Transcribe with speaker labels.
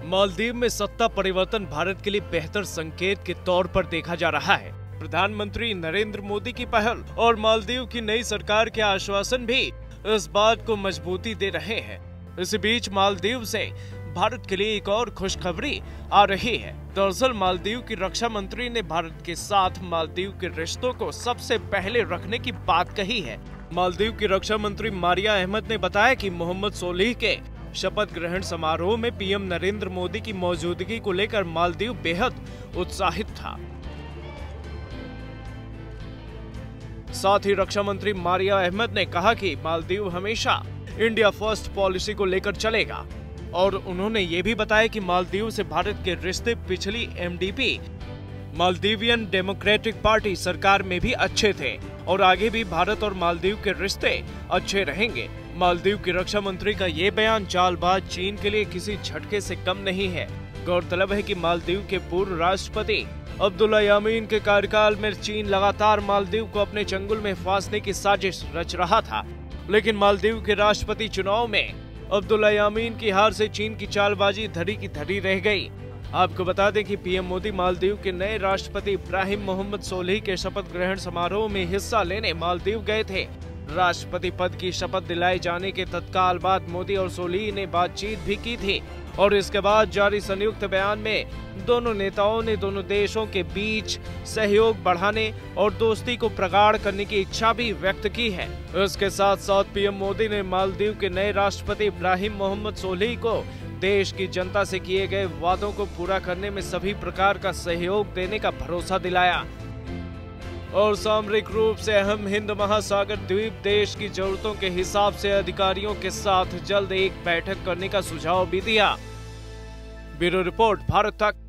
Speaker 1: मालदीव में सत्ता परिवर्तन भारत के लिए बेहतर संकेत के तौर पर देखा जा रहा है। प्रधानमंत्री नरेंद्र मोदी की पहल और मालदीव की नई सरकार के आश्वासन भी इस बात को मजबूती दे रहे हैं। इसी बीच मालदीव से भारत के लिए एक और खुशखबरी आ रही है। दरअसल मालदीव की रक्षा मंत्री ने भारत के साथ मालदीव के रिश्तों को सबसे पहले रखने की बात कही है। मालदीव की रक्षा मंत्री मारिया अहमद ने बताया कि मोहम्मद सोलिह के शपथ ग्रहण समारोह में पीएम नरेंद्र मोदी की मौजूदगी को लेकर मालदीव बेहद उत्साहित था। साथ ही रक्षा मंत्री मारिया अहमद ने कहा कि मालदीव हमेशा इंडिया फर्स्ट पॉलिसी को लेकर चलेगा और उन्होंने ये भी बताया कि मालदीव से भारत के रिश्ते पिछली एमडीपी मालदीवियन डेमोक्रेटिक पार्टी सरकार में भी अच्छे थे और आगे भी भारत और मालदीव के रिश्ते अच्छे रहेंगे। मालदीव की रक्षा मंत्री का ये बयान चालबाज चीन के लिए किसी झटके से कम नहीं है। गौरतलब है कि मालदीव के पूर्व राष्ट्रपति अब्दुल्ला यामीन के कार्यकाल में चीन लगातार मालदीव को अपने चंगुल में फांसने की साजिश रच रहा था, लेकिन मालदीव के राष्ट्रपति चुनाव में अब्दुल्ला यामीन की हार से चीन की चालबाजी धरी की धरी रह गई। आपको बता दें कि पीएम मोदी मालदीव के नए राष्ट्रपति इब्राहिम मोहम्मद सोलिह के शपथ ग्रहण समारोह में हिस्सा लेने मालदीव गए थे। राष्ट्रपति पद की शपथ दिलाए जाने के तत्काल बाद मोदी और सोलिह ने बातचीत भी की थी और इसके बाद जारी संयुक्त बयान में दोनों नेताओं ने दोनों देशों के बीच सहयोग बढ़ाने और दोस्ती को प्रगाढ़ करने की इच्छा भी व्यक्त की है। इसके साथ साथ पीएम मोदी ने मालदीव के नए राष्ट्रपति इब्राहिम मोहम्मद सोलिह को देश की जनता से किए गए वादों को पूरा करने में सभी प्रकार का सहयोग देने का भरोसा दिलाया और सामरिक रूप से अहम हिंद महासागर द्वीप देश की जरूरतों के हिसाब से अधिकारियों के साथ जल्द एक बैठक करने का सुझाव भी दिया। ब्यूरो रिपोर्ट, भारत तक।